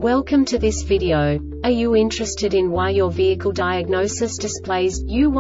Welcome to this video. Are you interested in why your vehicle diagnosis displays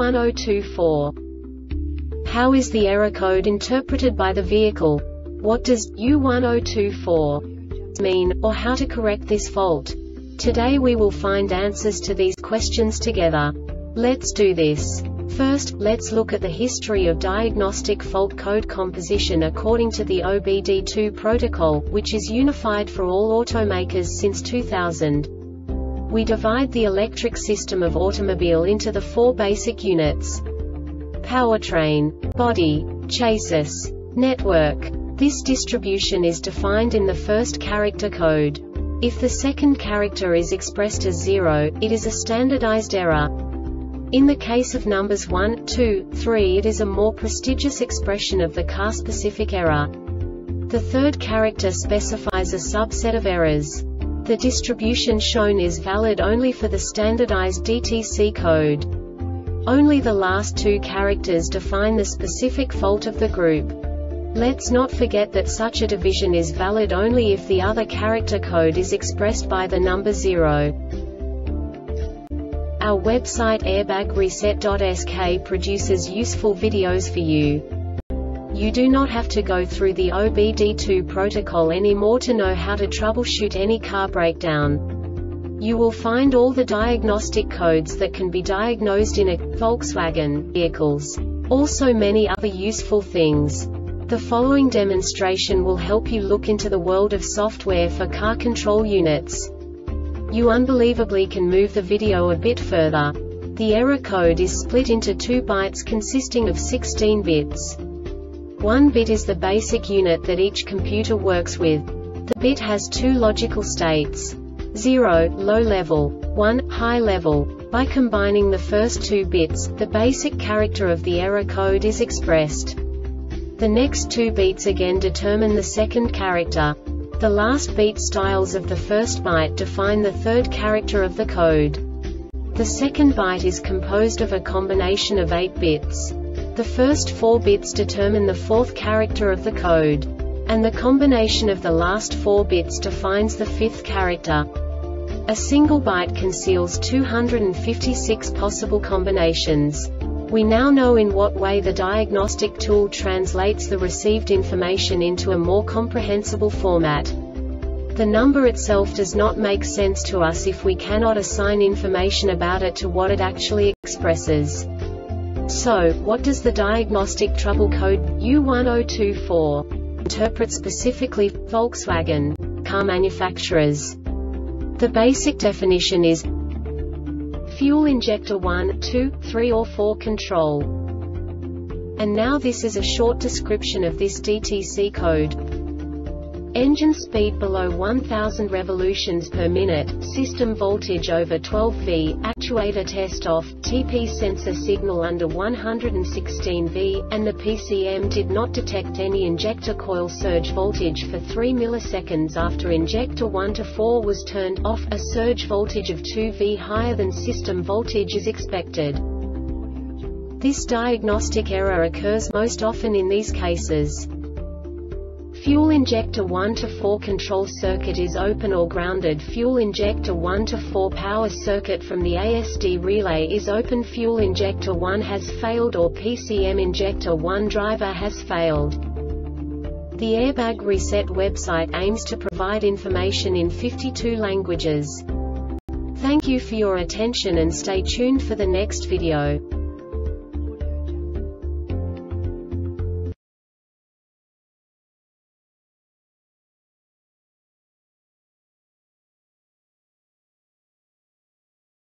U1024? How is the error code interpreted by the vehicle? What does U1024 mean, or how to correct this fault? Today we will find answers to these questions together. Let's do this. First, let's look at the history of diagnostic fault code composition according to the OBD2 protocol, which is unified for all automakers since 2000. We divide the electric system of automobile into the four basic units: powertrain, body, chassis, network. This distribution is defined in the first character code. If the second character is expressed as 0, it is a standardized error. In the case of numbers 1, 2, 3, it is a more prestigious expression of the car-specific error. The third character specifies a subset of errors. The distribution shown is valid only for the standardized DTC code. Only the last two characters define the specific fault of the group. Let's not forget that such a division is valid only if the other character code is expressed by the number 0. Our website airbagreset.sk produces useful videos for you. You do not have to go through the OBD2 protocol anymore to know how to troubleshoot any car breakdown. You will find all the diagnostic codes that can be diagnosed in a Volkswagen vehicles. Also many other useful things. The following demonstration will help you look into the world of software for car control units. You unbelievably can move the video a bit further. The error code is split into 2 bytes consisting of 16 bits. 1 bit is the basic unit that each computer works with. The bit has 2 logical states: 0, low level, 1, high level. By combining the first 2 bits, the basic character of the error code is expressed. The next 2 beats again determine the second character. The last beat styles of the first byte define the third character of the code. The second byte is composed of a combination of 8 bits. The first 4 bits determine the fourth character of the code. And the combination of the last 4 bits defines the fifth character. A single byte conceals 256 possible combinations. We now know in what way the diagnostic tool translates the received information into a more comprehensible format. The number itself does not make sense to us if we cannot assign information about it to what it actually expresses. So, what does the diagnostic trouble code U1024 interpret specifically for Volkswagen car manufacturers? The basic definition is fuel injector 1, 2, 3 or 4 control. And now this is a short description of this DTC code. Engine speed below 1000 revolutions per minute, system voltage over 12 V, actuator test off, TP sensor signal under 116 V, and the PCM did not detect any injector coil surge voltage for 3 milliseconds after injector 1 to 4 was turned off. A surge voltage of 2 V higher than system voltage is expected. This diagnostic error occurs most often in these cases: fuel injector 1 to 4 control circuit is open or grounded. Fuel injector 1 to 4 power circuit from the ASD relay is open. Fuel injector 1 has failed, or PCM injector 1 driver has failed. The Airbag Reset website aims to provide information in 52 languages. Thank you for your attention and stay tuned for the next video.